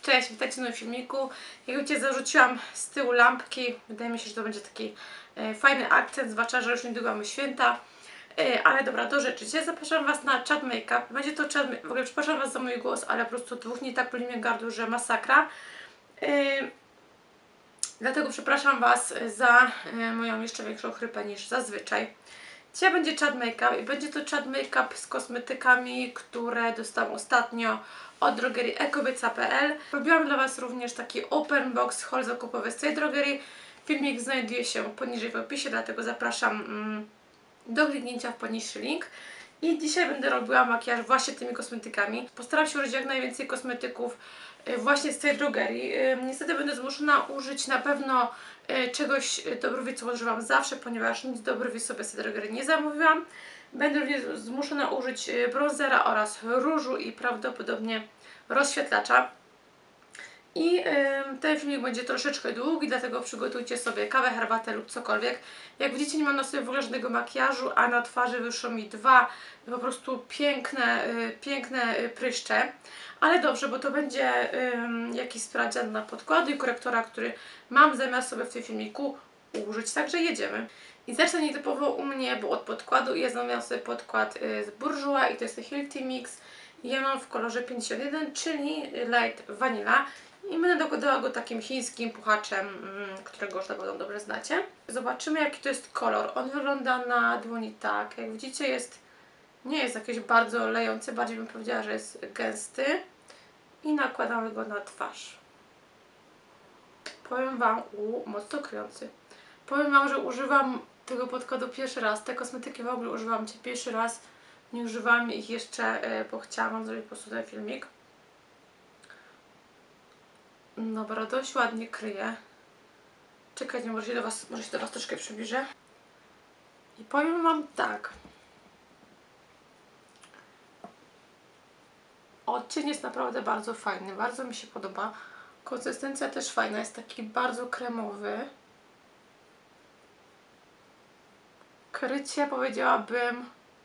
Cześć, witajcie w nowym filmiku. Jak wiecie, zarzuciłam z tyłu lampki. Wydaje mi się, że to będzie taki fajny akcent, zwłaszcza, że już niedługo mamy święta. Ale dobra, do rzeczy. Dzisiaj zapraszam Was na Chat Makeup. Będzie to chat, w ogóle przepraszam Was za mój głos, ale po prostu 2 dni tak boli mnie gardło, że masakra. Dlatego przepraszam Was za moją jeszcze większą chrypę niż zazwyczaj. Dzisiaj będzie Chat Makeup i będzie to Chat Makeup z kosmetykami, które dostałam ostatnio od drogerii ekobieca.pl. Robiłam dla Was również taki open box haul zakupowy z tej drogerii. Filmik znajduje się poniżej w opisie, dlatego zapraszam do kliknięcia w poniższy link. I dzisiaj będę robiła makijaż właśnie tymi kosmetykami. Postaram się użyć jak najwięcej kosmetyków właśnie z tej drogerii. Niestety będę zmuszona użyć na pewno czegoś do brwi, co używam zawsze, ponieważ nic do brwi sobie z tej drogerii nie zamówiłam. Będę również zmuszona użyć bronzera oraz różu i prawdopodobnie rozświetlacza. I ten filmik będzie troszeczkę długi, dlatego przygotujcie sobie kawę, herbatę lub cokolwiek. Jak widzicie, nie mam na sobie w ogóle żadnego makijażu, a na twarzy wyszło mi 2 po prostu piękne pryszcze. Ale dobrze, bo to będzie jakiś sprawdzian na podkładu i korektora, który mam zamiar sobie w tym filmiku użyć. Także jedziemy. I zacznę nietypowo u mnie, bo od podkładu ja zamówiłam sobie podkład z Bourjois i to jest Healthy Mix. Ja mam w kolorze 51, czyli Light Vanilla. I będę dokładała go takim chińskim puchaczem, którego już na pewno dobrze znacie. Zobaczymy, jaki to jest kolor. On wygląda na dłoni tak. Jak widzicie, nie jest jakiś bardzo lejący, bardziej bym powiedziała, że jest gęsty. I nakładamy go na twarz. Powiem Wam, mocno kryjący. Powiem Wam, że używam tego podkładu pierwszy raz. Te kosmetyki w ogóle używam pierwszy raz. Nie używałam ich jeszcze, bo chciałam zrobić po prostu ten filmik. Dobra, dość ładnie kryje. Czekajcie, może się do Was troszkę przybliżę. I powiem Wam tak. Odcień jest naprawdę bardzo fajny, bardzo mi się podoba. Konsystencja też fajna, jest taki bardzo kremowy. Krycie powiedziałabym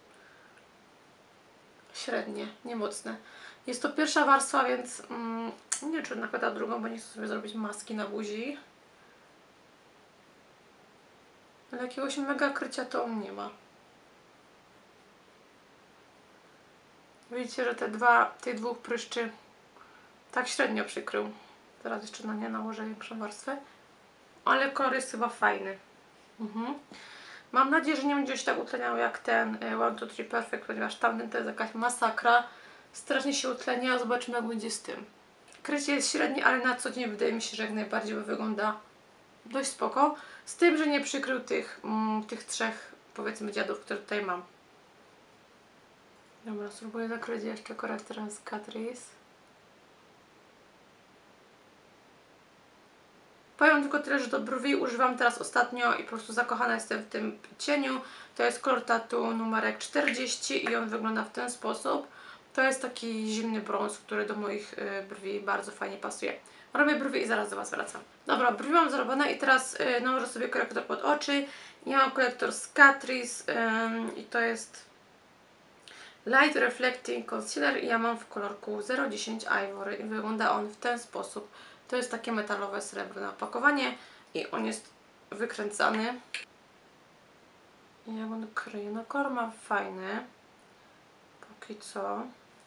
średnie, nie mocne. Jest to pierwsza warstwa, więc nie wiem, czy nakładam drugą, bo nie chcę sobie zrobić maski na buzi. Ale jakiegoś mega krycia to on nie ma. Widzicie, że tych dwóch pryszczy tak średnio przykrył. Teraz jeszcze na nie nałożę większą warstwę. Ale kolor jest chyba fajny. Mam nadzieję, że nie będzie się tak utleniał jak ten 1, 2, 3 Perfect, ponieważ tamten to jest jakaś masakra. Strasznie się utlenia, zobaczymy, jak będzie z tym. Krycie jest średnie, ale na co dzień wydaje mi się, że jak najbardziej wygląda dość spoko. Z tym, że nie przykrył tych 3, powiedzmy, dziadów, które tutaj mam. Dobra, spróbuję zakryć jeszcze korektorem z Catrice. Powiem tylko tyle, że do brwi używam teraz ostatnio i po prostu zakochana jestem w tym cieniu. To jest kolor Tattoo numerek 40 i on wygląda w ten sposób. To jest taki zimny brąz, który do moich brwi bardzo fajnie pasuje. Robię brwi i zaraz do Was wracam. Dobra, brwi mam zrobione i teraz nałożę sobie korektor pod oczy. Ja mam korektor z Catrice i to jest Light Reflecting Concealer i ja mam w kolorku 010 Ivory i wygląda on w ten sposób. To jest takie metalowe, srebrne opakowanie i on jest wykręcany. I jak on kryje? No kolor ma fajny. Póki co.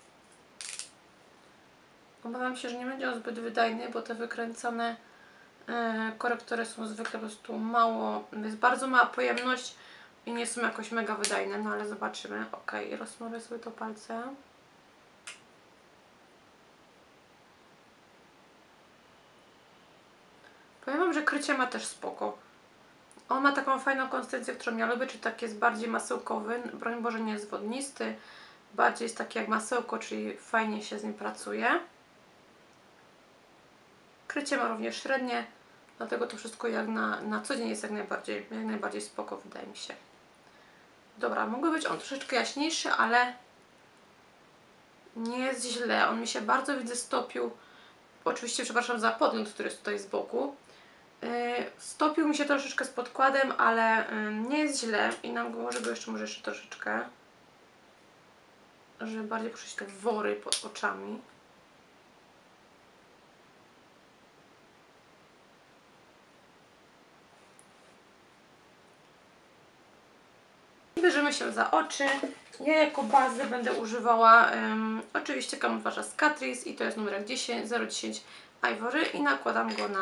Obawiam się, że nie będzie on zbyt wydajny, bo te wykręcane korektory są zwykle po prostu jest bardzo mała pojemność i nie są jakoś mega wydajne, no ale zobaczymy. Ok, rozsmaruję sobie to palcem. Powiem Wam, że krycie ma też spoko. On ma taką fajną konsystencję, którą ja lubię, czyli taki jest bardziej masełkowy, broń Boże nie jest wodnisty, bardziej jest taki jak masełko, czyli fajnie się z nim pracuje. Krycie ma również średnie, dlatego to wszystko jak na co dzień jest jak najbardziej spoko, wydaje mi się. Dobra, mógłby być on troszeczkę jaśniejszy, ale nie jest źle. On mi się bardzo, widzę, stopił. Oczywiście przepraszam za podgląd, który jest tutaj z boku. Stopił mi się troszeczkę z podkładem, ale nie jest źle i może jeszcze troszeczkę, żeby bardziej poczuć te wory pod oczami. bierzemy się za oczy. Ja jako bazę będę używała oczywiście kamuflaża z Catrice i to jest numerek 010 Ivory i nakładam go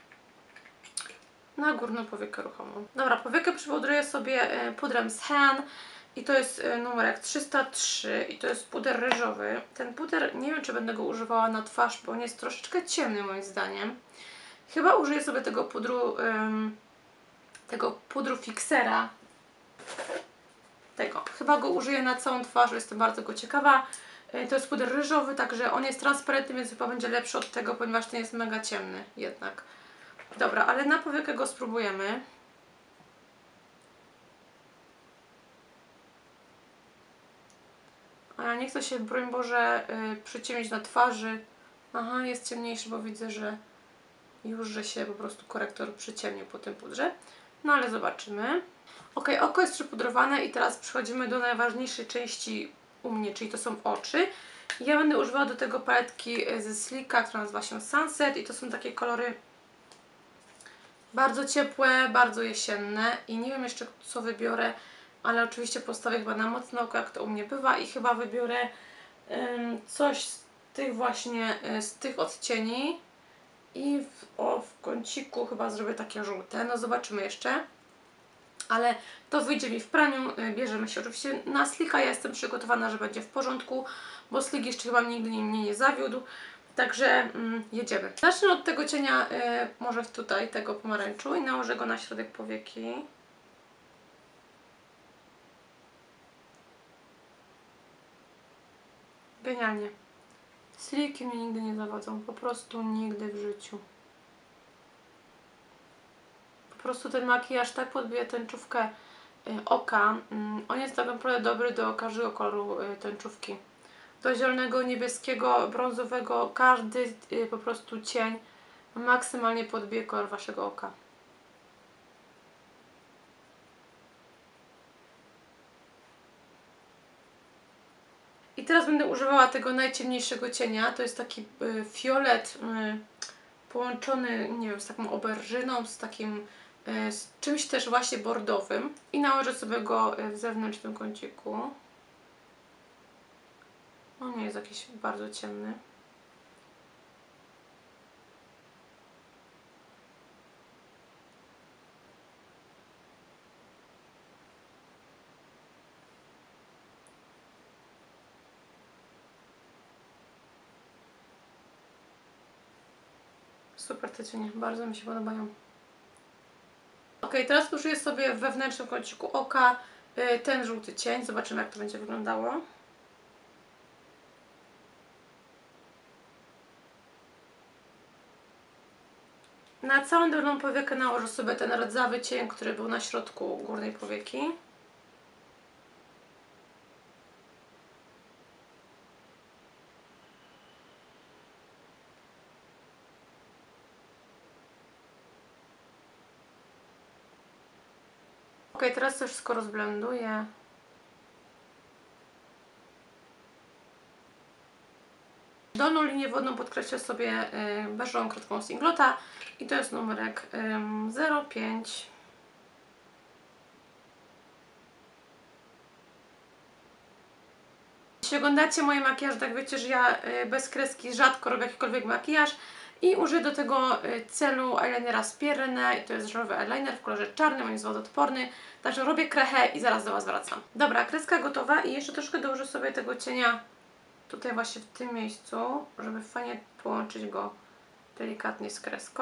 na górną powiekę ruchomą. Dobra, powiekę przypudruję sobie pudrem z Han i to jest numerek 303 i to jest puder ryżowy. Ten puder, nie wiem czy będę go używała na twarz, bo on jest troszeczkę ciemny moim zdaniem. Chyba użyję sobie tego pudru fixera. Chyba go użyję na całą twarz, jestem bardzo go ciekawa. To jest puder ryżowy, także on jest transparentny, więc chyba będzie lepszy od tego, ponieważ ten jest mega ciemny jednak. Dobra, ale na powiekę go spróbujemy. A nie chcę się, broń Boże, przyciemnić na twarzy. Aha, jest ciemniejszy, bo widzę, że się po prostu korektor przyciemnił po tym pudrze. No ale zobaczymy. Ok, oko jest przypudrowane i teraz przechodzimy do najważniejszej części u mnie, czyli to są oczy. Ja będę używała do tego paletki ze Slicka, która nazywa się Sunset i to są takie kolory bardzo ciepłe, bardzo jesienne i nie wiem jeszcze co wybiorę, ale oczywiście postawię chyba na mocne oko, jak to u mnie bywa i chyba wybiorę coś z tych właśnie, z tych odcieni i w kąciku chyba zrobię takie żółte, no zobaczymy jeszcze. Ale to wyjdzie mi w praniu, bierzemy się oczywiście na Slicka, ja jestem przygotowana, że będzie w porządku, bo Slick jeszcze chyba nigdy mnie nie zawiódł, także jedziemy. Zacznę od tego cienia, może tutaj, tego pomarańczu i nałożę go na środek powieki. Genialnie. Slicki mnie nigdy nie zawodzą, po prostu nigdy w życiu. Po prostu ten makijaż tak podbija tęczówkę oka. On jest tak naprawdę dobry do każdego koloru tęczówki. Do zielonego, niebieskiego, brązowego, każdy po prostu cień maksymalnie podbije kolor waszego oka. I teraz będę używała tego najciemniejszego cienia. To jest taki fiolet połączony, nie wiem, z taką oberżyną, z takim z czymś też właśnie bordowym. I nałożę sobie go w zewnętrznym kąciku. On nie jest jakiś bardzo ciemny. Super te cienie, bardzo mi się podobają. Ok, teraz użyję sobie w wewnętrznym kąciku oka ten żółty cień. Zobaczymy, jak to będzie wyglądało. Na całą dolną powiekę nałożę sobie ten rdzawy cień, który był na środku górnej powieki. Ok, teraz to wszystko rozblenduję. Dolną linię wodną podkreślę sobie beżową kredką Singlota i to jest numerek 05. Jeśli oglądacie moje makijaże, tak wiecie, że ja bez kreski rzadko robię jakikolwiek makijaż i użyję do tego celu eyelinera z Pierre i to jest żelowy eyeliner w kolorze czarnym, on jest wodoodporny, także robię krechę i zaraz do Was wracam. Dobra, kreska gotowa i jeszcze troszkę dołożę sobie tego cienia tutaj właśnie w tym miejscu, żeby fajnie połączyć go delikatnie z kreską.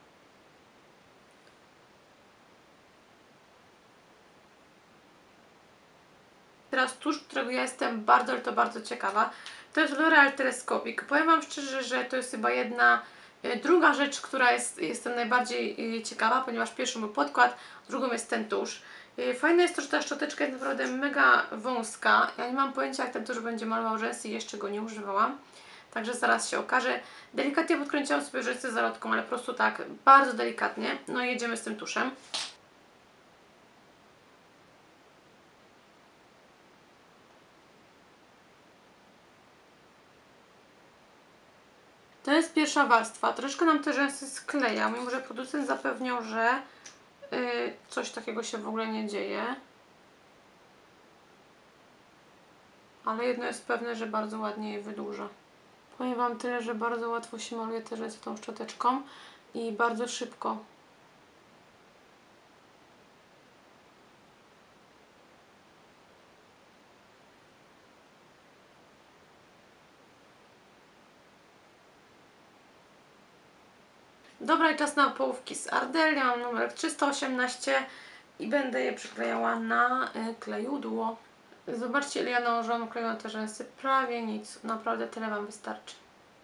Teraz tusz, którego ja jestem bardzo, ale to bardzo ciekawa, to jest L'Oreal Telescopic. Powiem Wam szczerze, że to jest chyba druga rzecz, która jestem najbardziej ciekawa, ponieważ pierwszą był podkład, drugą jest ten tusz. Fajne jest to, że ta szczoteczka jest naprawdę mega wąska. Ja nie mam pojęcia, jak ten tusz będzie malował rzęsy i jeszcze go nie używałam. Także zaraz się okaże. Delikatnie podkręciłam sobie rzęsy zalotką, ale po prostu tak bardzo delikatnie. No i jedziemy z tym tuszem. To jest pierwsza warstwa. Troszkę nam te rzęsy skleja, mimo że producent zapewniał, że coś takiego się w ogóle nie dzieje. ale jedno jest pewne, że bardzo ładnie je wydłuża. Powiem Wam tyle, że bardzo łatwo się maluje te rzęsy tą szczoteczką i bardzo szybko. Dobra, i czas na połówki z Ardell. Ja mam numer 318 i będę je przyklejała na klejudło. Zobaczcie, ile ja nałożyłam kleju na te rzęsy. Prawie nic. Naprawdę tyle Wam wystarczy.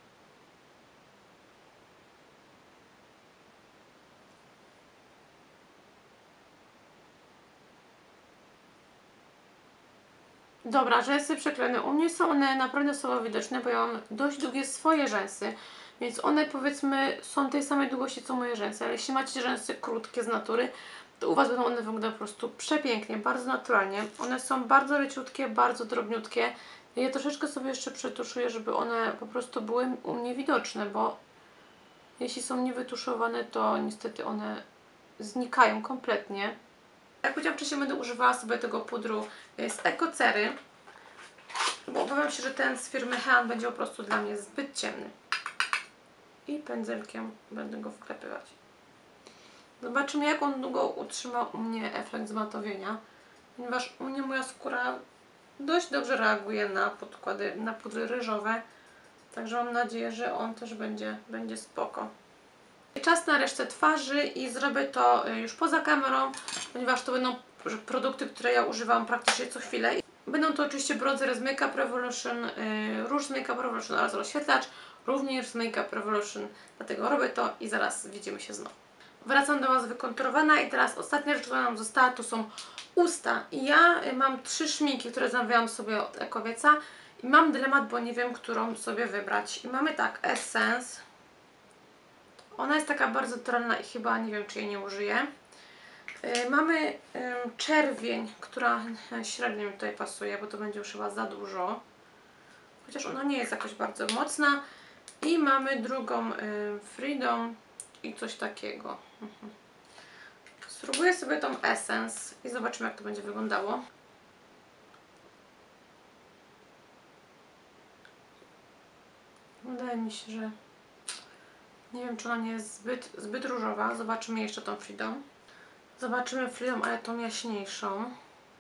Dobra, rzęsy przeklejone. U mnie są one naprawdę słabo widoczne, bo ja mam dość długie swoje rzęsy. Więc one, powiedzmy, są tej samej długości co moje rzęsy. Ale jeśli macie rzęsy krótkie z natury, to u Was będą one wyglądały po prostu przepięknie, bardzo naturalnie. One są bardzo leciutkie, bardzo drobniutkie. Ja troszeczkę sobie jeszcze przetuszuję, żeby one po prostu były u mnie widoczne, bo jeśli są niewytuszowane, to niestety one znikają kompletnie. Jak powiedziałam wcześniej, będę używała sobie tego pudru z Ekocery, bo obawiam się, że ten z firmy Hean będzie po prostu dla mnie zbyt ciemny. I pędzelkiem będę go wklepywać. Zobaczymy, jak on długo utrzyma u mnie efekt zmatowienia, ponieważ u mnie moja skóra dość dobrze reaguje na podkłady, na pudry ryżowe, także mam nadzieję, że on też będzie spoko. Czas na resztę twarzy i zrobię to już poza kamerą, ponieważ to będą produkty, które ja używam praktycznie co chwilę. Będą to oczywiście bronzery z Make Up Revolution, róż z Make Up Revolution oraz rozświetlacz, również z Make Up Revolution, dlatego robię to i zaraz widzimy się znowu. Wracam do Was wykonturowana i teraz ostatnia rzecz, która nam została, to są usta. I ja mam 3 szminki, które zamawiałam sobie od Ekowieca i mam dylemat, bo nie wiem, którą sobie wybrać. I mamy tak, Essence. Ona jest taka bardzo naturalna i chyba nie wiem, czy jej nie użyję. Mamy czerwień, która średnio mi tutaj pasuje, bo to będzie już chyba za dużo. Chociaż ona nie jest jakoś bardzo mocna. I mamy drugą Freedom i coś takiego. Spróbuję sobie tą Essence i zobaczymy, jak to będzie wyglądało. Wydaje mi się, że nie wiem, czy ona nie jest zbyt różowa. Zobaczymy jeszcze tą Freedom. Zobaczymy Freedom, ale tą jaśniejszą.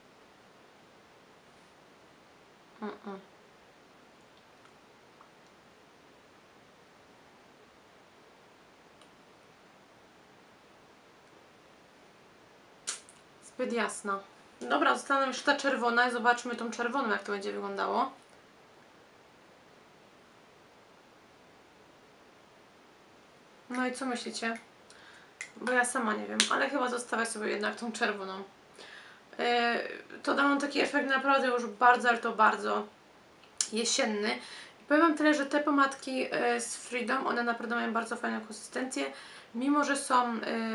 Zbyt jasna. Dobra, została nam jeszcze ta czerwona i zobaczmy tą czerwoną, jak to będzie wyglądało. No i co myślicie? Bo ja sama nie wiem, ale chyba zostawię sobie jednak tą czerwoną. To da nam taki efekt naprawdę już bardzo, ale to bardzo jesienny. I powiem Wam tyle, że te pomadki z Freedom, one naprawdę mają bardzo fajną konsystencję, mimo że są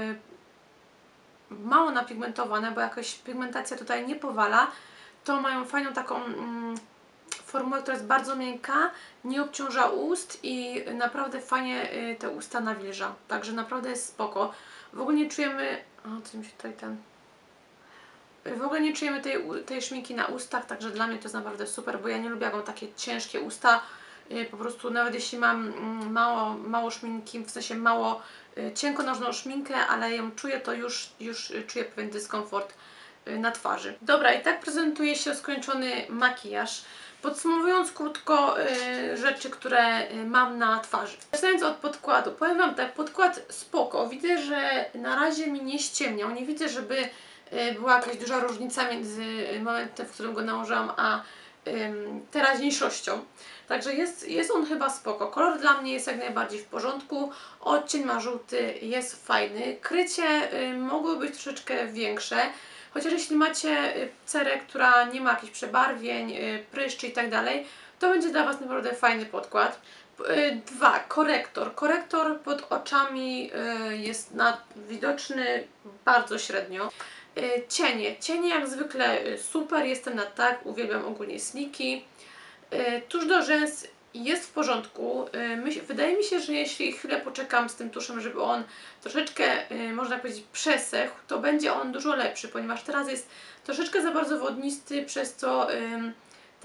mało napigmentowane, bo jakaś pigmentacja tutaj nie powala, to mają fajną taką formułę, która jest bardzo miękka, nie obciąża ust i naprawdę fajnie te usta nawilża. Także naprawdę jest spoko. W ogóle nie czujemy... O, co mi się tutaj ten... W ogóle nie czujemy tej szminki na ustach, także dla mnie to jest naprawdę super, bo ja nie lubię, jak mam takie ciężkie usta. Po prostu nawet jeśli mam mało szminki, w sensie mało cienko nałożoną szminkę, ale ją czuję, to już czuję pewien dyskomfort na twarzy. Dobra, i tak prezentuje się skończony makijaż. Podsumowując krótko rzeczy, które mam na twarzy. Zaczynając od podkładu. Powiem Wam tak, podkład spoko. Widzę, że na razie mi nie ściemniał. Nie widzę, żeby była jakaś duża różnica między momentem, w którym go nałożyłam, a teraźniejszością. Także jest on chyba spoko. Kolor dla mnie jest jak najbardziej w porządku. Odcień ma żółty, jest fajny. Krycie mogło być troszeczkę większe. Chociaż jeśli macie cerę, która nie ma jakichś przebarwień, pryszczy i tak dalej, to będzie dla Was naprawdę fajny podkład. 2. Korektor. Korektor pod oczami jest widoczny bardzo średnio. Cienie. Cienie jak zwykle super, jestem na tak, uwielbiam ogólnie sniki. Tusz do rzęs jest w porządku. Wydaje mi się, że jeśli chwilę poczekam z tym tuszem, żeby on troszeczkę, można powiedzieć, przesechł, to będzie on dużo lepszy, ponieważ teraz jest troszeczkę za bardzo wodnisty, przez co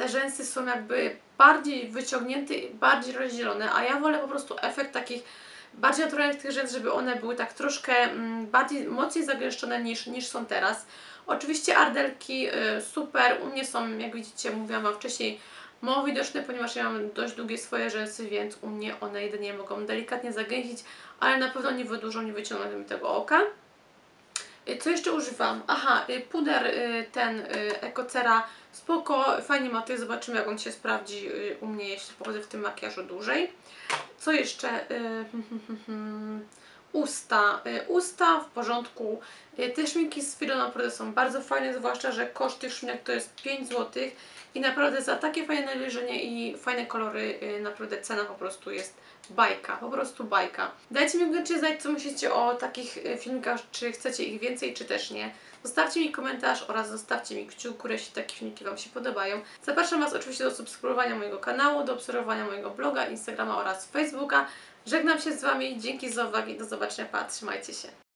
te rzęsy są jakby bardziej wyciągnięte, bardziej rozdzielone, a ja wolę po prostu efekt takich bardziej naturalnych tych rzęs, żeby one były tak troszkę bardziej, mocniej zagęszczone niż są teraz. Oczywiście ardelki super, u mnie są, jak widzicie, mówiłam Wam wcześniej, mało widoczne, ponieważ ja mam dość długie swoje rzęsy, więc u mnie one jedynie mogą delikatnie zagęścić, ale na pewno nie wydłużą, nie wyciągną mi tego oka. Co jeszcze używam? Aha, puder ten Ecocera spoko, fajnie matuje, zobaczymy jak on się sprawdzi u mnie, jeśli pochodzę w tym makijażu dłużej. Co jeszcze? Usta. Usta w porządku. Te szminki z Filou naprawdę są bardzo fajne, zwłaszcza, że koszt tych szminek to jest 5 zł i naprawdę za takie fajne nawilżenie i fajne kolory naprawdę cena po prostu jest bajka, po prostu bajka. Dajcie mi koniecznie znać, co myślicie o takich filmikach, czy chcecie ich więcej, czy też nie. Zostawcie mi komentarz oraz zostawcie mi kciuk w górę, jeśli takie filmiki Wam się podobają. Zapraszam Was oczywiście do subskrybowania mojego kanału, do obserwowania mojego bloga, Instagrama oraz Facebooka. Żegnam się z Wami, dzięki za uwagę i do zobaczenia, trzymajcie się.